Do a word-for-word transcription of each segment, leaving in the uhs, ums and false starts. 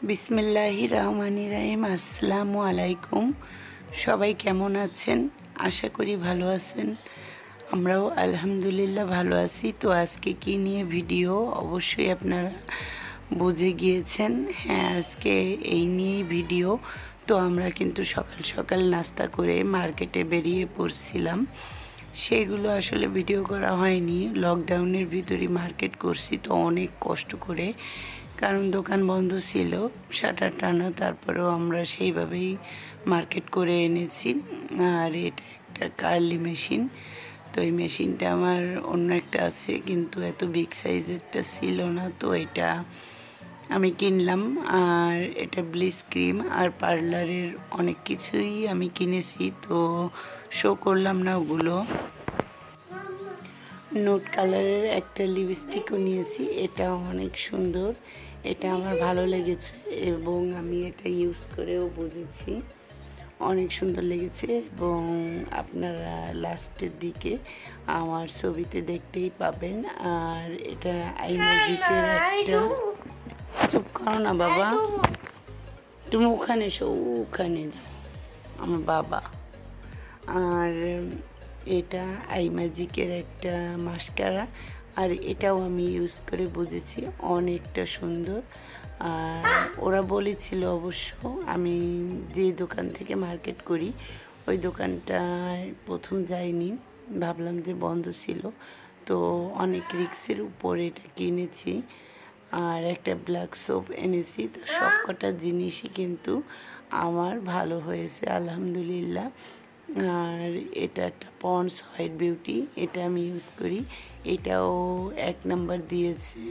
বিসমিল্লাহির রহমানির রহিম। আসসালামু আলাইকুম। সবাই কেমন আছেন? আশা করি ভালো আছেন। আমরাও আলহামদুলিল্লাহ ভালো আছি। তো আজকে কি নিয়ে ভিডিও অবশ্যই আপনারা বুঝে গিয়েছেন। হ্যাঁ, আজকে এই নিয়েই ভিডিও। তো আমরা কিন্তু সকাল সকাল নাস্তা করে মার্কেটে বেরিয়ে পড়ছিলাম। সেগুলো আসলে ভিডিও করা হয়নি। লকডাউনের ভিতরে মার্কেট করছি, তো অনেক কষ্ট করে, কারণ দোকান বন্ধ ছিল, শাটার টানা। তারপরেও আমরা সেইভাবেই মার্কেট করে এনেছি। আর এটা একটা কার্লি মেশিন। তো এই মেশিনটা আমার অন্য একটা আছে, কিন্তু এত বিগ সাইজেরটা ছিল না, তো এটা আমি কিনলাম। আর এটা ব্লিচ ক্রিম আর পার্লারের অনেক কিছুই আমি কিনেছি, তো শো করলাম না ওগুলো। নোট কালারের একটা লিপস্টিকও নিয়েছি, এটা অনেক সুন্দর, এটা আমার ভালো লেগেছে এবং আমি এটা ইউজ করেও বুঝেছি অনেক সুন্দর লেগেছে। এবং আপনারা লাস্টের দিকে আমার ছবিতে দেখতেই পাবেন। আর এটা আই ম্যাজিকের একটা, চুপ করো না বাবা, তুমি ওখানে এসো, ওখানে যাও আমার বাবা। আর এটা আই ম্যাজিকের একটা মাস্কারা, আর এটাও আমি ইউজ করে বুঝেছি অনেকটা সুন্দর। আর ওরা বলেছিল অবশ্য, আমি যে দোকান থেকে মার্কেট করি ওই দোকানটায় প্রথম যাইনি, ভাবলাম যে বন্ধ ছিল, তো অনেক রিক্সের উপর এটা কিনেছি। আর একটা ব্ল্যাক সোপ এনেছি। তো সব কটা জিনিসই কিন্তু আমার ভালো হয়েছে আলহামদুলিল্লাহ। আর এটা একটা পন্ডস হোয়াইট বিউটি, এটা আমি ইউজ করি, এটাও এক নাম্বার দিয়েছে।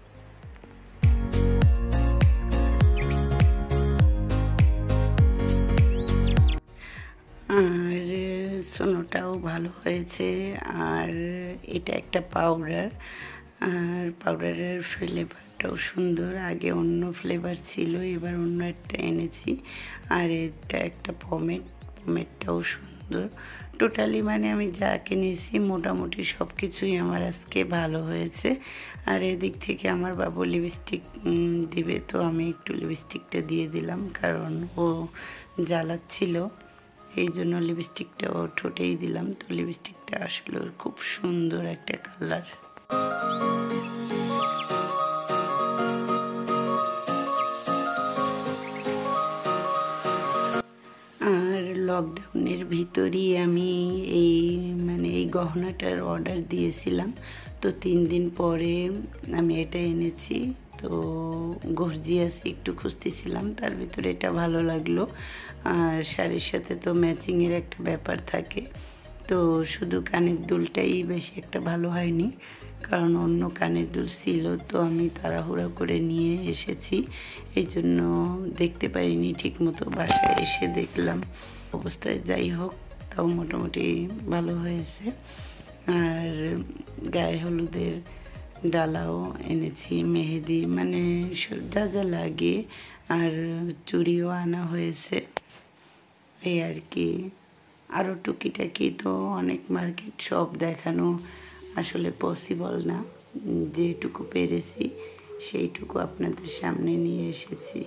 আর সোনোটাও ভালো হয়েছে। আর এটা একটা পাউডার, আর পাউডারের ফ্লেভারটাও সুন্দর। আগে অন্য ফ্লেভার ছিল, এবার অন্য একটা এনেছি। আর এটা একটা পমেড, পমেডটাও সুন্দর। টোটালি মানে আমি যা কিনেছি মোটামুটি সব কিছুই আমার আজকে ভালো হয়েছে। আর এদিক থেকে আমার বাবু লিপস্টিক দিবে, তো আমি একটু লিপস্টিকটা দিয়ে দিলাম, কারণ ও জ্বালাচ্ছিল, এই জন্য লিপস্টিকটা ও ঠোঁটেই দিলাম। তো লিপস্টিকটা আসলে খুব সুন্দর একটা কালার। আর লকডাউনের ভিতরেই আমি এই মানে এই গহনাটার অর্ডার দিয়েছিলাম, তো তিন দিন পরে আমি এটা এনেছি। তো গর্জিয়াস একটু খুঁজতেছিলাম, তার ভিতরে এটা ভালো লাগলো। আর শাড়ির সাথে তো ম্যাচিংয়ের একটা ব্যাপার থাকে, তো শুধু কানের দুলটাই বেশি একটা ভালো হয়নি, কারণ অন্য কানের দুল ছিল, তো আমি তাড়াহুড়া করে নিয়ে এসেছি, এই জন্য দেখতে পারিনি ঠিকমতো। বাসায় এসে দেখলাম অবস্থায়, যাই হোক তাও মোটামুটি ভালো হয়েছে। আর গায়ে হলুদের ডালাও এনেছি, মেহেদি, মানে যা যা লাগে। আর চুড়িও আনা হয়েছে, এই আর কি। আরও টুকিটাকি তো অনেক, মার্কেট সব দেখানো আসলে পসিবল না, যেটুকু পেরেছি সেইটুকু আপনাদের সামনে নিয়ে এসেছি।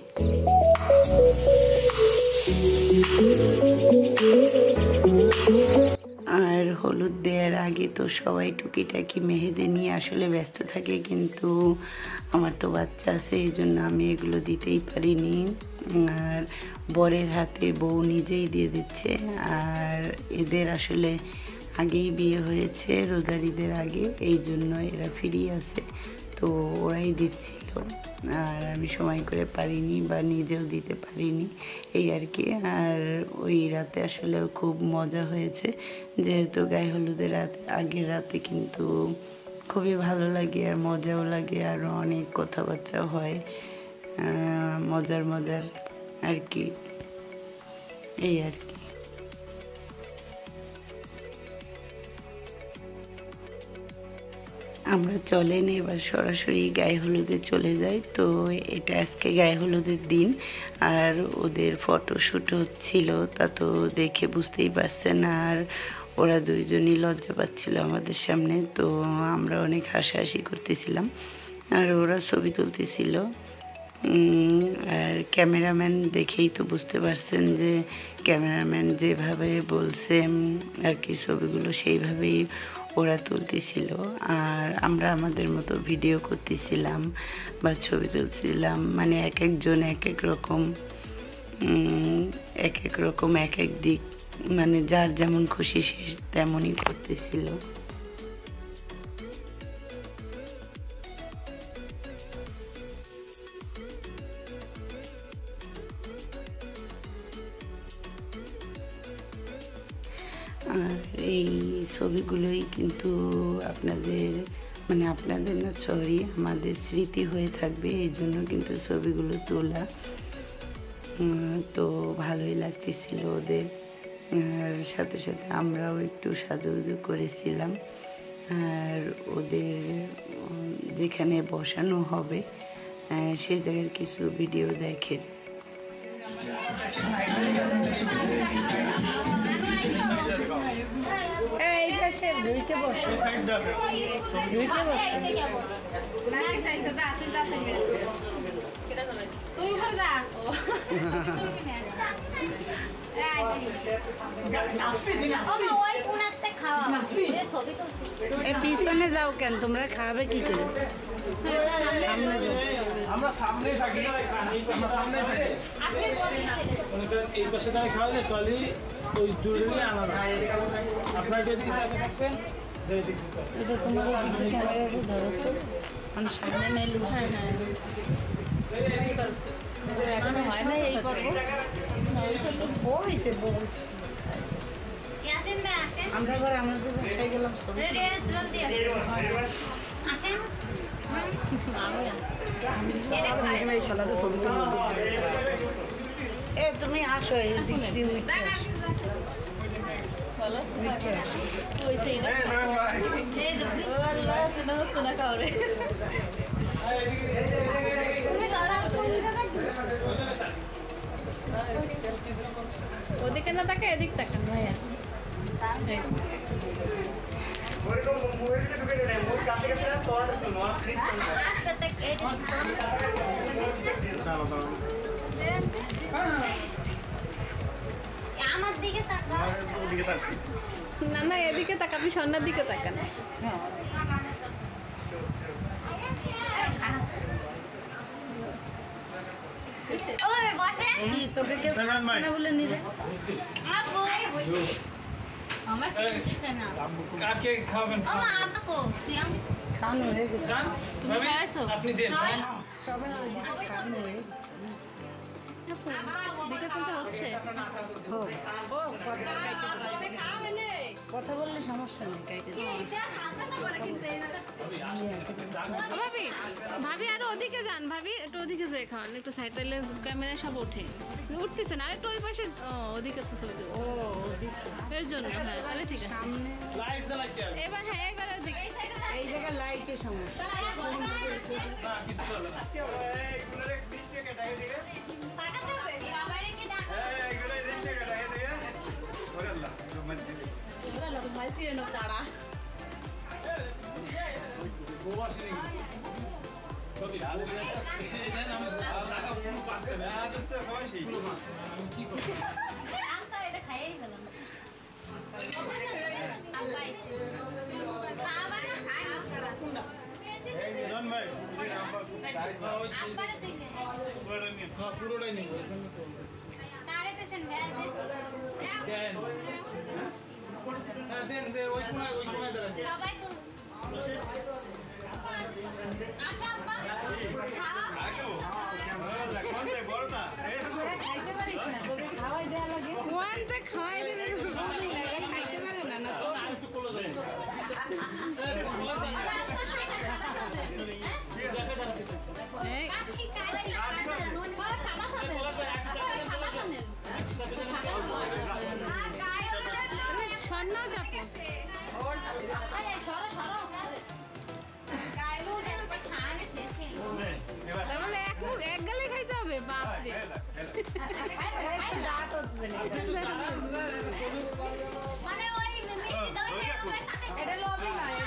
আর হলুদ দেওয়ার আগে তো সবাই টুকিটাকি মেহেদি নিয়ে আসলে ব্যস্ত থাকে, কিন্তু আমার তো বাচ্চা আছে, এই জন্য আমি এগুলো দিতেই পারিনি। আর বরের হাতে বউ নিজেই দিয়ে দিচ্ছে। আর এদের আসলে আগেই বিয়ে হয়েছে, রোজার ঈদের আগে, এই জন্য এরা ফ্রি আছে, তো ওরাই দিচ্ছিল। আর আমি সময় করে পারিনি বা নিজেও দিতে পারিনি, এই আর কি। আর ওই রাতে আসলে খুব মজা হয়েছে, যেহেতু গায়ে হলুদের রাতে, আগের রাতে কিন্তু খুবই ভালো লাগে আর মজাও লাগে, আর অনেক কথাবার্তা হয় মজার মজার আর কি, এই আর কি। আমরা চলেন এবার সরাসরি গায়ে হলুদে চলে যাই। তো এটা আজকে গায়ে হলুদের দিন, আর ওদের ফটোশ্যুট হচ্ছিল, তা তো দেখে বুঝতেই পারছেন। আর ওরা দুইজনই লজ্জা পাচ্ছিল আমাদের সামনে, তো আমরা অনেক হাসাহাসি করতেছিলাম আর ওরা ছবি তুলতেছিল। আর ক্যামেরাম্যান দেখেই তো বুঝতে পারছেন যে ক্যামেরাম্যান যেভাবে বলছে আর কি ছবিগুলো সেইভাবেই ওরা তুলতেছিল, আর আমরা আমাদের মতো ভিডিও করতেছিলাম বা ছবি তুলছিলাম। মানে এক একজন এক এক রকম এক এক রকম এক এক দিক, মানে যার যেমন খুশি সে তেমনই করতেছিল। আর এই ছবিগুলোই কিন্তু আপনাদের মানে আপনাদের না সরি আমাদের স্মৃতি হয়ে থাকবে, এই জন্য কিন্তু ছবিগুলো তোলা। তো ভালোই লাগতেছিল ওদের, আর সাথে সাথে আমরাও একটু সাজুগুজু করেছিলাম। আর ওদের যেখানে বসানো হবে সেই জায়গার কিছু ভিডিও দেখেন। দুইকে বসে দুইকে বসে পিছনে যাও কেন, তোমরা খাবে কি করে? আমরা সামনে থাকি, এই পাশে দাঁড়িয়ে খাওয়ালে টলি ওই জুড়ে আলাদা। আপনার যদি থাকবেন এটা তোমার ক্যামেরাটা ধরো তো, আমি সামনে নেই হয় না এখনো হয় না এই করবো আমরা এবার আমাদের বাসায় গেলাম এ তুমি আসো এই দিক দিয়ে উঠে ওদিকে না তাকে এদিক তাকান ভাইয়া না না এদিকে তাকা, আপনি সন্ধ্যার দিকে তাকান। তোকে কেউ না বলে নিলে কাকে খাবেন? খাওয়ানো হয়ে গেছে, আপনি দেন খাওয়ানো হয়ে গেছে। কথা বললে সমস্যা নেই, ভাবি ভাবি আরো ওদিকে যান, ভাবি একটু ওদিকে যাই খাওয়ান, একটু সাইড টাইলে ক্যামেরা সব ওঠে উঠতেছে না, আরেকটু ওই পাশে ওদিকে তো ছবি দেবো এর জন্য। হ্যাঁ তাহলে ঠিক আছে, এবার হ্যাঁ এবার ওদিকে এই জায়গায় লাইটের সমস্যা। পুরোটাই নেব দেন দেন ওই কোনায় ওই কোনায় দাঁড়ান।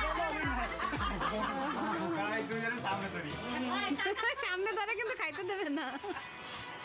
সামনে ধরে কিন্তু খাইতে দেবেন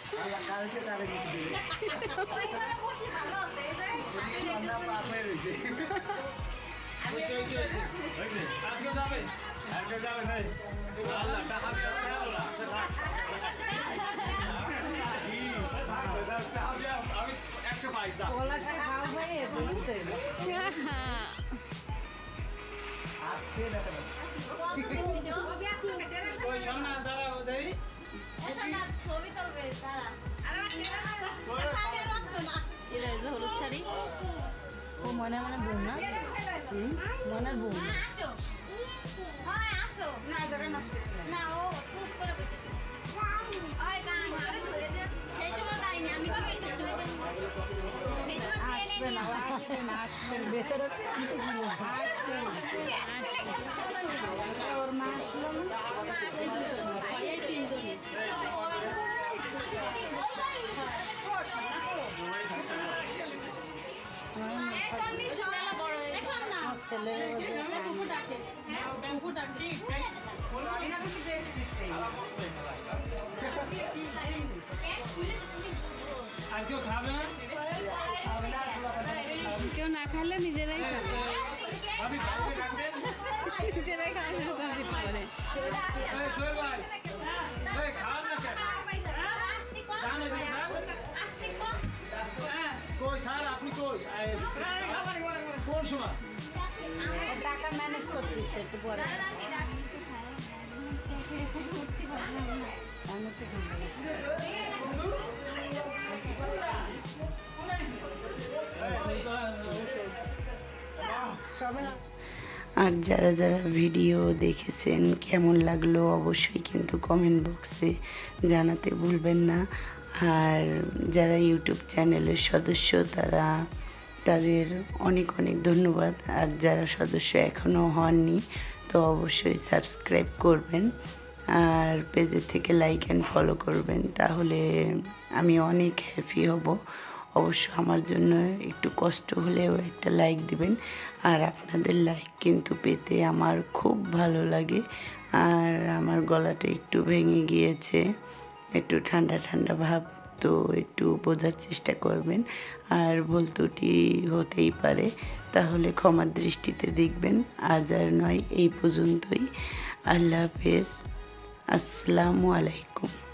হলুদ শাড়ি ও মনে মনে বোন না মনের বোন কেউ না খাইলে নিজেরাই খাবে নিজেরাই খাওয়া আপনি কই কোন সময় টাকা ম্যানেজ করতেছে একটু পরে আর যারা যারা ভিডিও দেখেছেন কেমন লাগলো অবশ্যই কিন্তু কমেন্ট বক্সে জানাতে ভুলবেন না। আর যারা ইউটিউব চ্যানেলের সদস্য তারা তাদের অনেক অনেক ধন্যবাদ। আর যারা সদস্য এখনও হননি তো অবশ্যই সাবস্ক্রাইব করবেন আর পেজের থেকে লাইক অ্যান্ড ফলো করবেন, তাহলে আমি অনেক হ্যাপি হব। অবশ্য আমার জন্য একটু কষ্ট হলেও একটা লাইক দিবেন। আর আপনাদের লাইক কিন্তু পেতে আমার খুব ভালো লাগে। আর আমার গলাটা একটু ভেঙে গিয়েছে, একটু ঠান্ডা ঠান্ডা ভাব, তো একটু বোঝার চেষ্টা করবেন। আর ভুল ত্রুটি হতেই পারে, তাহলে ক্ষমার দৃষ্টিতে দেখবেন। আজ আর নয়, এই পর্যন্তই। আল্লাহ হাফেজ, আসসালামু আলাইকুম।